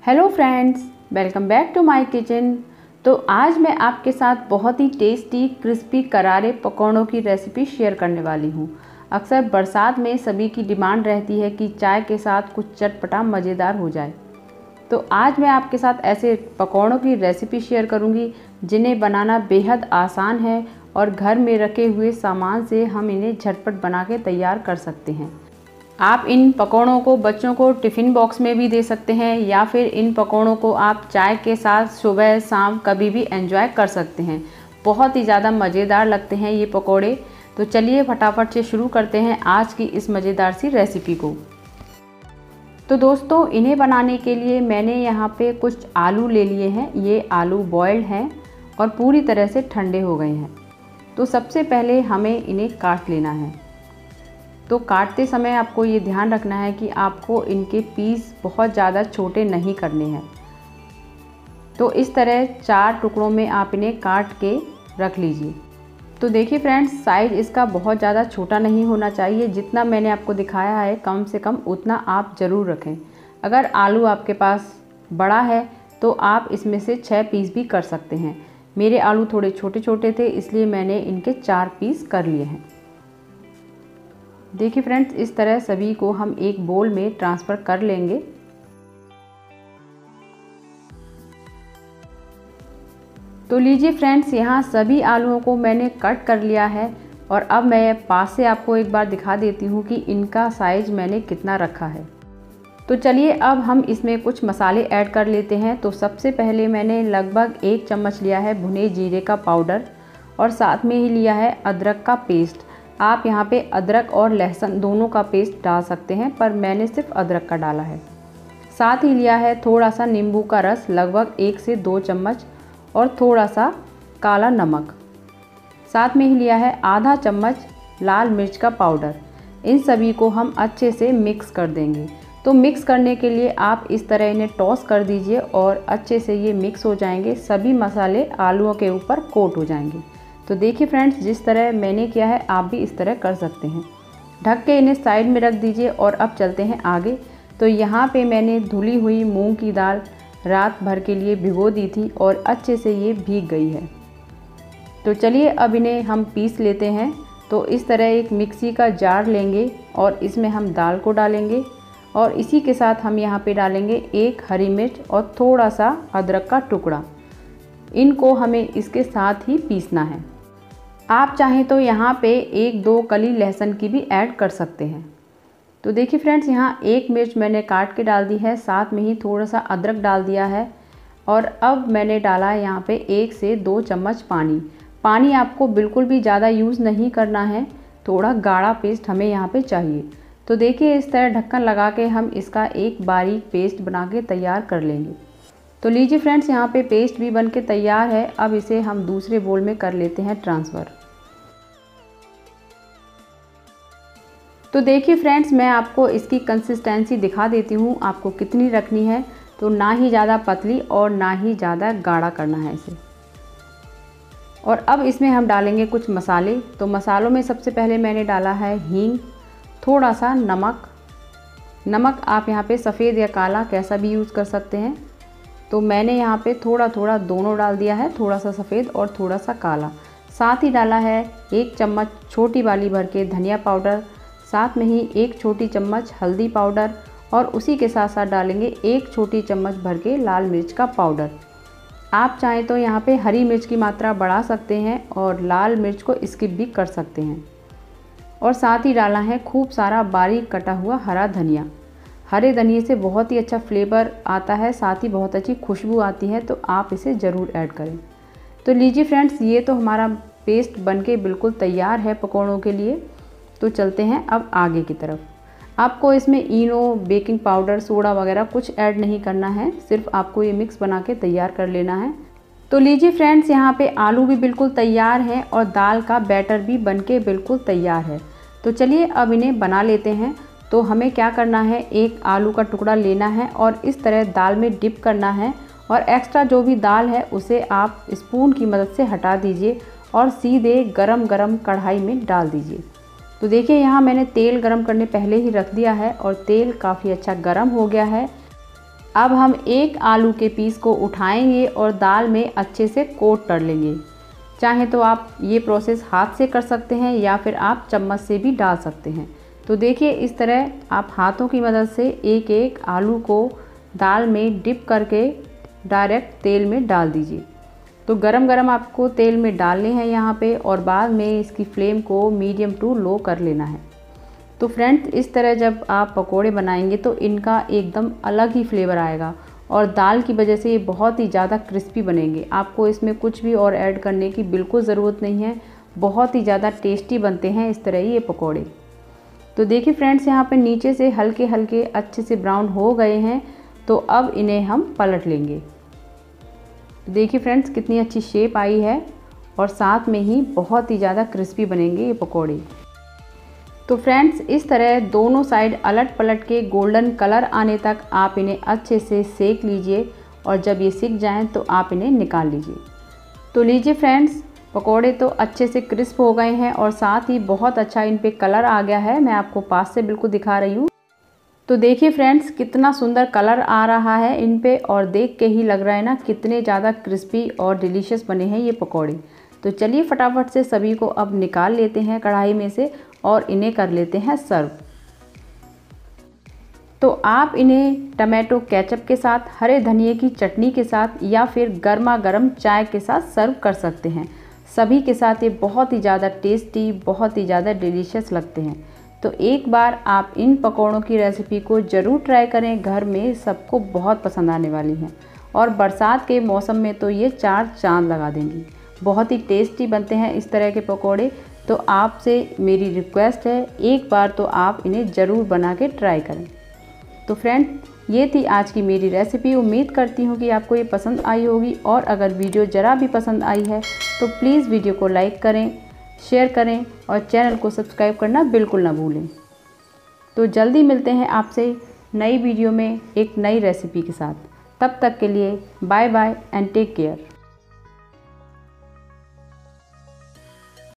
Hello friends, welcome back to my kitchen. तो आज मैं आपके साथ बहुत ही टेस्टी क्रिस्पी करारे पकौड़ों की रेसिपी शेयर करने वाली हूँ। अक्सर बरसात में सभी की डिमांड रहती है कि चाय के साथ कुछ चटपटा मज़ेदार हो जाए। तो आज मैं आपके साथ ऐसे पकौड़ों की रेसिपी शेयर करूँगी जिन्हें बनाना बेहद आसान है और घर में रखे हुए सामान से हम इन्हें झटपट बना के तैयार कर सकते हैं। आप इन पकौड़ों को बच्चों को टिफ़िन बॉक्स में भी दे सकते हैं या फिर इन पकौड़ों को आप चाय के साथ सुबह शाम कभी भी एंजॉय कर सकते हैं। बहुत ही ज़्यादा मज़ेदार लगते हैं ये पकौड़े। तो चलिए फटाफट से शुरू करते हैं आज की इस मज़ेदार सी रेसिपी को। तो दोस्तों, इन्हें बनाने के लिए मैंने यहाँ पे कुछ आलू ले लिए हैं। ये आलू बॉयल्ड हैं और पूरी तरह से ठंडे हो गए हैं। तो सबसे पहले हमें इन्हें काट लेना है। तो काटते समय आपको ये ध्यान रखना है कि आपको इनके पीस बहुत ज़्यादा छोटे नहीं करने हैं। तो इस तरह 4 टुकड़ों में आप इन्हें काट के रख लीजिए। तो देखिए फ्रेंड्स, साइज़ इसका बहुत ज़्यादा छोटा नहीं होना चाहिए। जितना मैंने आपको दिखाया है कम से कम उतना आप ज़रूर रखें। अगर आलू आपके पास बड़ा है तो आप इसमें से 6 पीस भी कर सकते हैं। मेरे आलू थोड़े छोटे छोटे थे इसलिए मैंने इनके 4 पीस कर लिए हैं। देखिए फ्रेंड्स, इस तरह सभी को हम एक बोल में ट्रांसफ़र कर लेंगे। तो लीजिए फ्रेंड्स, यहाँ सभी आलूओं को मैंने कट कर लिया है और अब मैं पास से आपको एक बार दिखा देती हूँ कि इनका साइज़ मैंने कितना रखा है। तो चलिए अब हम इसमें कुछ मसाले ऐड कर लेते हैं। तो सबसे पहले मैंने लगभग 1 चम्मच लिया है भुने जीरे का पाउडर और साथ में ही लिया है अदरक का पेस्ट। आप यहाँ पे अदरक और लहसुन दोनों का पेस्ट डाल सकते हैं, पर मैंने सिर्फ अदरक का डाला है। साथ ही लिया है थोड़ा सा नींबू का रस, लगभग 1 से 2 चम्मच, और थोड़ा सा काला नमक। साथ में ही लिया है आधा चम्मच लाल मिर्च का पाउडर। इन सभी को हम अच्छे से मिक्स कर देंगे। तो मिक्स करने के लिए आप इस तरह इन्हें टॉस कर दीजिए और अच्छे से ये मिक्स हो जाएंगे। सभी मसाले आलूओं के ऊपर कोट हो जाएंगे। तो देखिए फ्रेंड्स, जिस तरह मैंने किया है आप भी इस तरह कर सकते हैं। ढक के इन्हें साइड में रख दीजिए और अब चलते हैं आगे। तो यहाँ पे मैंने धुली हुई मूंग की दाल रात भर के लिए भिगो दी थी और अच्छे से ये भीग गई है। तो चलिए अब इन्हें हम पीस लेते हैं। तो इस तरह एक मिक्सी का जार लेंगे और इसमें हम दाल को डालेंगे और इसी के साथ हम यहाँ पे डालेंगे 1 हरी मिर्च और थोड़ा सा अदरक का टुकड़ा। इनको हमें इसके साथ ही पीसना है। आप चाहें तो यहाँ पे 1-2 कली लहसुन की भी ऐड कर सकते हैं। तो देखिए फ्रेंड्स, यहाँ 1 मिर्च मैंने काट के डाल दी है, साथ में ही थोड़ा सा अदरक डाल दिया है और अब मैंने डाला है यहाँ पे 1 से 2 चम्मच पानी। पानी आपको बिल्कुल भी ज़्यादा यूज़ नहीं करना है, थोड़ा गाढ़ा पेस्ट हमें यहाँ पे चाहिए। तो देखिए इस तरह ढक्कन लगा के हम इसका एक बारीक पेस्ट बना के तैयार कर लेंगे। तो लीजिए फ्रेंड्स, यहाँ पे पेस्ट भी बन के तैयार है। अब इसे हम दूसरे बोल में कर लेते हैं ट्रांसफ़र। तो देखिए फ्रेंड्स, मैं आपको इसकी कंसिस्टेंसी दिखा देती हूँ आपको कितनी रखनी है। तो ना ही ज़्यादा पतली और ना ही ज़्यादा गाढ़ा करना है इसे। और अब इसमें हम डालेंगे कुछ मसाले। तो मसालों में सबसे पहले मैंने डाला है हींग, थोड़ा सा नमक आप यहाँ पे सफ़ेद या काला कैसा भी यूज़ कर सकते हैं। तो मैंने यहाँ पे थोड़ा थोड़ा दोनों डाल दिया है, थोड़ा सा सफ़ेद और थोड़ा सा काला। साथ ही डाला है 1 चम्मच छोटी वाली भर के धनिया पाउडर, साथ में ही 1 छोटी चम्मच हल्दी पाउडर और उसी के साथ साथ डालेंगे 1 छोटी चम्मच भर के लाल मिर्च का पाउडर। आप चाहें तो यहाँ पे हरी मिर्च की मात्रा बढ़ा सकते हैं और लाल मिर्च को स्किप भी कर सकते हैं। और साथ ही डाला है खूब सारा बारीक कटा हुआ हरा धनिया। हरे धनिए से बहुत ही अच्छा फ्लेवर आता है, साथ ही बहुत अच्छी खुशबू आती है, तो आप इसे ज़रूर ऐड करें। तो लीजिए फ्रेंड्स, ये तो हमारा पेस्ट बनके बिल्कुल तैयार है पकौड़ों के लिए। तो चलते हैं अब आगे की तरफ। आपको इसमें इनो, बेकिंग पाउडर, सोडा वगैरह कुछ ऐड नहीं करना है, सिर्फ आपको ये मिक्स बना के तैयार कर लेना है। तो लीजिए फ्रेंड्स, यहाँ पे आलू भी बिल्कुल तैयार है और दाल का बैटर भी बनके बिल्कुल तैयार है। तो चलिए अब इन्हें बना लेते हैं। तो हमें क्या करना है, एक आलू का टुकड़ा लेना है और इस तरह दाल में डिप करना है और एक्स्ट्रा जो भी दाल है उसे आप स्पून की मदद से हटा दीजिए और सीधे गरम गरम कढ़ाई में डाल दीजिए। तो देखिए यहाँ मैंने तेल गरम करने पहले ही रख दिया है और तेल काफ़ी अच्छा गरम हो गया है। अब हम एक आलू के पीस को उठाएंगे और दाल में अच्छे से कोट कर लेंगे। चाहे तो आप ये प्रोसेस हाथ से कर सकते हैं या फिर आप चम्मच से भी डाल सकते हैं। तो देखिए इस तरह आप हाथों की मदद से एक एक आलू को दाल में डिप करके डायरेक्ट तेल में डाल दीजिए। तो गरम गरम आपको तेल में डालने हैं यहाँ पे, और बाद में इसकी फ्लेम को मीडियम टू लो कर लेना है। तो फ्रेंड्स इस तरह जब आप पकोड़े बनाएंगे तो इनका एकदम अलग ही फ्लेवर आएगा और दाल की वजह से ये बहुत ही ज़्यादा क्रिस्पी बनेंगे। आपको इसमें कुछ भी और ऐड करने की बिल्कुल ज़रूरत नहीं है, बहुत ही ज़्यादा टेस्टी बनते हैं इस तरह ये पकोड़े। तो देखिए फ्रेंड्स यहाँ पे नीचे से हल्के हल्के अच्छे से ब्राउन हो गए हैं, तो अब इन्हें हम पलट लेंगे। देखिए फ्रेंड्स कितनी अच्छी शेप आई है और साथ में ही बहुत ही ज़्यादा क्रिस्पी बनेंगे ये पकोड़े। तो फ्रेंड्स इस तरह दोनों साइड अलट पलट के गोल्डन कलर आने तक आप इन्हें अच्छे से सेक लीजिए, और जब ये सिक जाएं तो आप इन्हें निकाल लीजिए। तो लीजिए फ्रेंड्स पकोड़े तो अच्छे से क्रिस्प हो गए हैं और साथ ही बहुत अच्छा इन पे कलर आ गया है। मैं आपको पास से बिल्कुल दिखा रही हूँ। तो देखिए फ्रेंड्स कितना सुंदर कलर आ रहा है इन पे, और देख के ही लग रहा है ना कितने ज़्यादा क्रिस्पी और डिलीशियस बने हैं ये पकोड़े। तो चलिए फटाफट से सभी को अब निकाल लेते हैं कढ़ाई में से और इन्हें कर लेते हैं सर्व। तो आप इन्हें टमाटो केचप के साथ, हरे धनिए की चटनी के साथ या फिर गर्मा गर्म चाय के साथ सर्व कर सकते हैं। सभी के साथ ये बहुत ही ज़्यादा टेस्टी, बहुत ही ज़्यादा डिलीशियस लगते हैं। तो एक बार आप इन पकौड़ों की रेसिपी को ज़रूर ट्राई करें, घर में सबको बहुत पसंद आने वाली हैं और बरसात के मौसम में तो ये चार चांद लगा देंगी। बहुत ही टेस्टी बनते हैं इस तरह के पकौड़े। तो आपसे मेरी रिक्वेस्ट है एक बार तो आप इन्हें ज़रूर बना के ट्राई करें। तो फ्रेंड ये थी आज की मेरी रेसिपी। उम्मीद करती हूँ कि आपको ये पसंद आई होगी, और अगर वीडियो ज़रा भी पसंद आई है तो प्लीज़ वीडियो को लाइक करें, शेयर करें और चैनल को सब्सक्राइब करना बिल्कुल ना भूलें। तो जल्दी मिलते हैं आपसे नई वीडियो में एक नई रेसिपी के साथ। तब तक के लिए bye bye and take care.